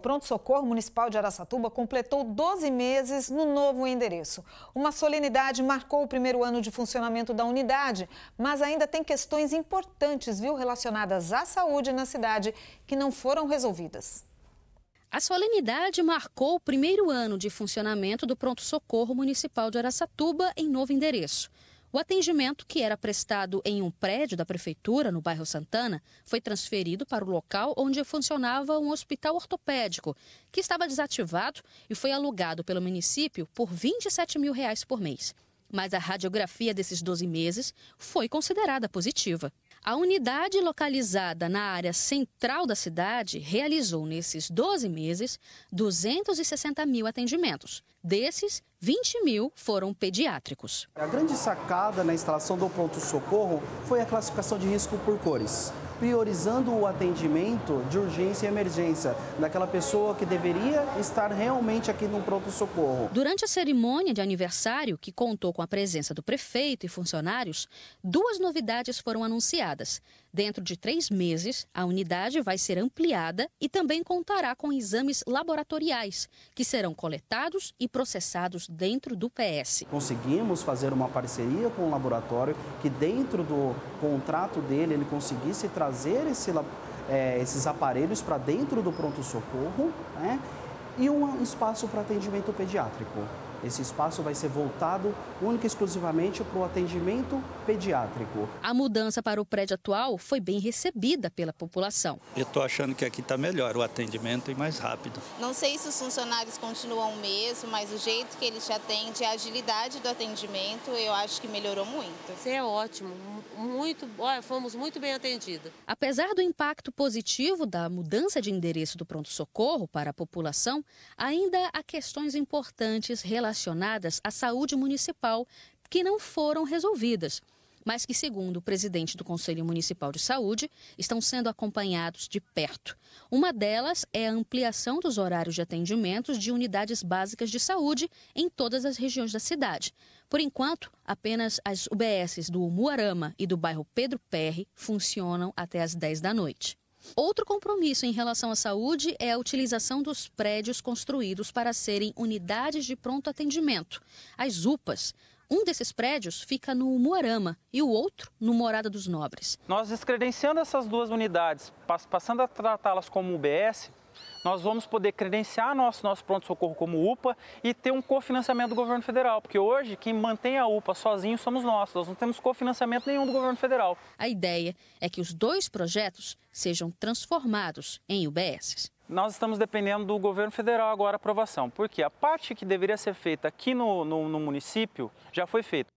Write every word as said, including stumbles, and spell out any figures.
Pronto-Socorro Municipal de Araçatuba completou doze meses no novo endereço. Uma solenidade marcou o primeiro ano de funcionamento da unidade, mas ainda tem questões importantes, viu, relacionadas à saúde na cidade que não foram resolvidas. A solenidade marcou o primeiro ano de funcionamento do Pronto-Socorro Municipal de Araçatuba em novo endereço. O atendimento, que era prestado em um prédio da Prefeitura, no bairro Santana, foi transferido para o local onde funcionava um hospital ortopédico, que estava desativado e foi alugado pelo município por vinte e sete mil reais por mês. Mas a radiografia desses doze meses foi considerada positiva. A unidade localizada na área central da cidade realizou, nesses doze meses, duzentos e sessenta mil atendimentos. Desses, vinte mil foram pediátricos. A grande sacada na instalação do pronto-socorro foi a classificação de risco por cores, priorizando o atendimento de urgência e emergência daquela pessoa que deveria estar realmente aqui no pronto-socorro. Durante a cerimônia de aniversário, que contou com a presença do prefeito e funcionários, duas novidades foram anunciadas. Dentro de três meses, a unidade vai ser ampliada e também contará com exames laboratoriais, que serão coletados e processados dentro do P S. Conseguimos fazer uma parceria com o laboratório que, dentro do contrato dele, ele conseguisse trazer esse, é, esses aparelhos para dentro do pronto-socorro, né? E um espaço para atendimento pediátrico. Esse espaço vai ser voltado única e exclusivamente para o atendimento pediátrico. A mudança para o prédio atual foi bem recebida pela população. Eu estou achando que aqui está melhor o atendimento e mais rápido. Não sei se os funcionários continuam o mesmo, mas o jeito que ele te atende, a agilidade do atendimento, eu acho que melhorou muito. Isso é ótimo, muito, olha, fomos muito bem atendidos. Apesar do impacto positivo da mudança de endereço do pronto-socorro para a população, ainda há questões importantes relacionadas relacionadas à saúde municipal que não foram resolvidas, mas que, segundo o presidente do Conselho Municipal de Saúde, estão sendo acompanhados de perto. Uma delas é a ampliação dos horários de atendimentos de unidades básicas de saúde em todas as regiões da cidade. Por enquanto, apenas as U B Ss do Umuarama e do bairro Pedro Perry funcionam até às dez da noite. Outro compromisso em relação à saúde é a utilização dos prédios construídos para serem unidades de pronto atendimento, as U P As. Um desses prédios fica no Umuarama e o outro no Morada dos Nobres. Nós descredenciando essas duas unidades, passando a tratá-las como U B S, nós vamos poder credenciar nosso, nosso pronto-socorro como U P A e ter um cofinanciamento do governo federal, porque hoje quem mantém a U P A sozinho somos nós, nós não temos cofinanciamento nenhum do governo federal. A ideia é que os dois projetos sejam transformados em U B Ss. Nós estamos dependendo do governo federal agora a aprovação, porque a parte que deveria ser feita aqui no, no, no município já foi feita.